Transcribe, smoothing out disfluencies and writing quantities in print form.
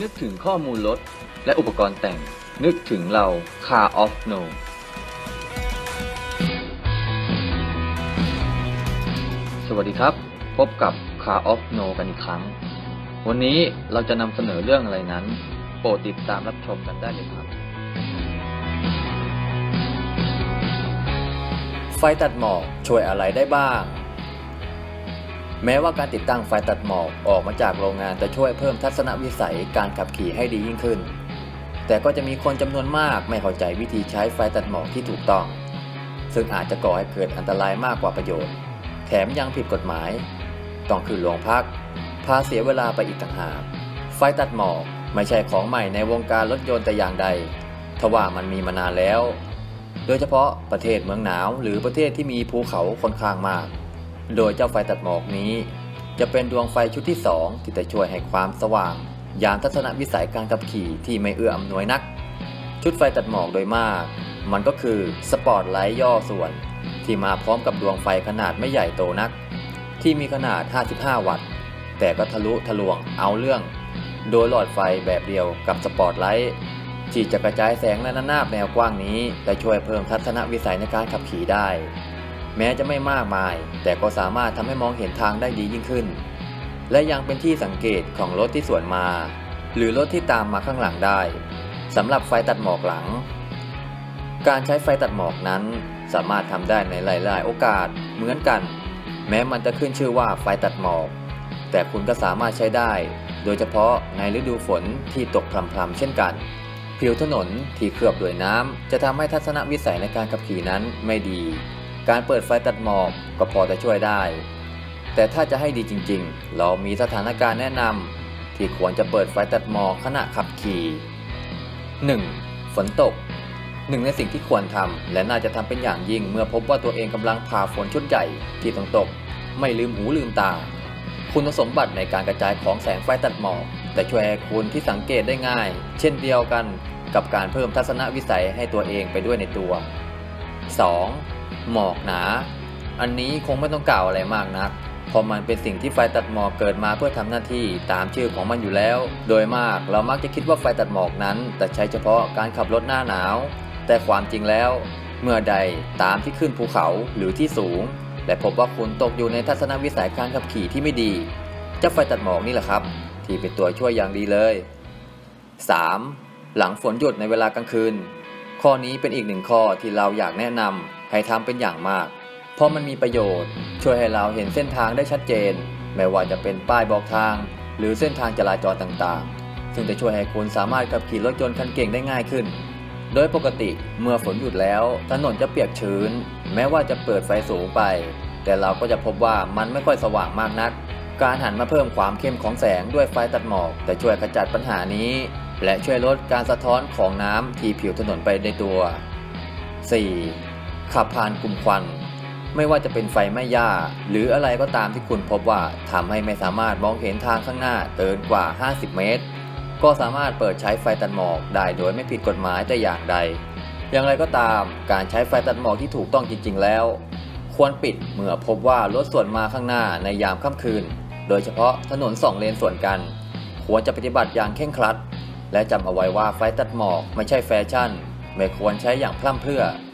นึกถึงข้อมูลรถและอุปกรณ์แต่งนึกถึงเรา Car of No สวัสดีครับพบกับ Car of No กันอีกครั้งวันนี้เราจะนำเสนอเรื่องอะไรนั้นโปรดติดตามรับชมกันได้เลยครับไฟตัดหมอกช่วยอะไรได้บ้างแม้ว่าการติดตั้งไฟตัดหมอกออกมาจากโรงงานจะช่วยเพิ่มทัศนวิสัยการขับขี่ให้ดียิ่งขึ้นแต่ก็จะมีคนจำนวนมากไม่เข้าใจวิธีใช้ไฟตัดหมอกที่ถูกต้องซึ่งอาจจะก่อให้เกิดอันตรายมากกว่าประโยชน์แถมยังผิดกฎหมายต้องขึ้นโรงพักพาเสียเวลาไปอีกต่างหากไฟตัดหมอกไม่ใช่ของใหม่ในวงการรถยนต์แต่อย่างใดทว่ามันมีมานานแล้วโดยเฉพาะประเทศเมืองหนาวหรือประเทศที่มีภูเขาค่อนข้างมากโดยเจ้าไฟตัดหมอกนี้จะเป็นดวงไฟชุดที่2ที่จะช่วยให้ความสว่างยามทัศนวิสัยการขับขี่ที่ไม่เอื้ออำนวยนักชุดไฟตัดหมอกโดยมากมันก็คือสปอตไลท์ย่อส่วนที่มาพร้อมกับดวงไฟขนาดไม่ใหญ่โตนักที่มีขนาด55วัตต์แต่ก็ทะลุทะลวงเอาเรื่องโดยหลอดไฟแบบเดียวกับสปอตไลท์ที่จะกระจายแสงและระนาบแนวกว้างนี้และช่วยเพิ่มทัศนวิสัยในการขับขี่ได้แม้จะไม่มากมายแต่ก็สามารถทำให้มองเห็นทางได้ดียิ่งขึ้นและยังเป็นที่สังเกตของรถที่สวนมาหรือรถที่ตามมาข้างหลังได้สำหรับไฟตัดหมอกหลังการใช้ไฟตัดหมอกนั้นสามารถทำได้ในหลายๆโอกาสเหมือนกันแม้มันจะขึ้นชื่อว่าไฟตัดหมอกแต่คุณก็สามารถใช้ได้โดยเฉพาะในฤดูฝนที่ตกพรำๆเช่นกันผิวถนนที่เคลือบด้วยน้ำจะทำให้ทัศนวิสัยในการขับขี่นั้นไม่ดีการเปิดไฟตัดหมอกก็พอจะช่วยได้แต่ถ้าจะให้ดีจริงๆเรามีสถานการณ์แนะนำที่ควรจะเปิดไฟตัดหมอกขณะขับขี่ 1. ฝนตกหนึ่งในสิ่งที่ควรทำและน่าจะทำเป็นอย่างยิ่งเมื่อพบว่าตัวเองกำลังผ่าฝนชุดใหญ่ที่ต้องตกไม่ลืมหูลืมตาคุณสมบัติในการกระจายของแสงไฟตัดหมอกแต่ช่วยให้คุณที่สังเกตได้ง่ายเช่นเดียวกันกับการเพิ่มทัศนวิสัยให้ตัวเองไปด้วยในตัว 2. หมอกหนาอันนี้คงไม่ต้องกล่าวอะไรมากนักเพราะมันเป็นสิ่งที่ไฟตัดหมอกเกิดมาเพื่อทำหน้าที่ตามชื่อของมันอยู่แล้วโดยมากเรามักจะคิดว่าไฟตัดหมอกนั้นแต่ใช้เฉพาะการขับรถหน้าหนาวแต่ความจริงแล้วเมื่อใดตามที่ขึ้นภูเขาหรือที่สูงและพบว่าคุณตกอยู่ในทัศนวิสัยการขับขี่ที่ไม่ดีเจ้าไฟตัดหมอกนี่แหละครับที่เป็นตัวช่วยอย่างดีเลย 3. หลังฝนหยุดในเวลากลางคืนข้อนี้เป็นอีกหนึ่งข้อที่เราอยากแนะนำให้ทำเป็นอย่างมากเพราะมันมีประโยชน์ช่วยให้เราเห็นเส้นทางได้ชัดเจนไม่ว่าจะเป็นป้ายบอกทางหรือเส้นทางจราจรต่างๆซึ่งจะช่วยให้คุณสามารถขับขี่รถยนต์คันเก่งได้ง่ายขึ้นโดยปกติเมื่อฝนหยุดแล้วถนนจะเปียกชื้นแม้ว่าจะเปิดไฟสูงไปแต่เราก็จะพบว่ามันไม่ค่อยสว่างมากนักการหันมาเพิ่มความเข้มของแสงด้วยไฟตัดหมอกจะช่วยขจัดปัญหานี้และช่วยลดการสะท้อนของน้ำที่ผิวถนนไปในตัว 4. ขับผ่านกลุ่มควันไม่ว่าจะเป็นไฟไหม้หญ้าหรืออะไรก็ตามที่คุณพบว่าทำให้ไม่สามารถมองเห็นทางข้างหน้าเกินกว่า50เมตรก็สามารถเปิดใช้ไฟตัดหมอกได้โดยไม่ผิดกฎหมายแต่อย่างใดอย่างไรก็ตามการใช้ไฟตัดหมอกที่ถูกต้องจริงๆแล้วควรปิดเมื่อพบว่ารถสวนมาข้างหน้าในยามค่ำคืนโดยเฉพาะถนน2เลนสวนกันควรจะปฏิบัติอย่างเคร่งครัดและจำเอาไว้ว่าไฟตัดหมอกไม่ใช่แฟชั่นไม่ควรใช้อย่างพร่ำเพรื่อ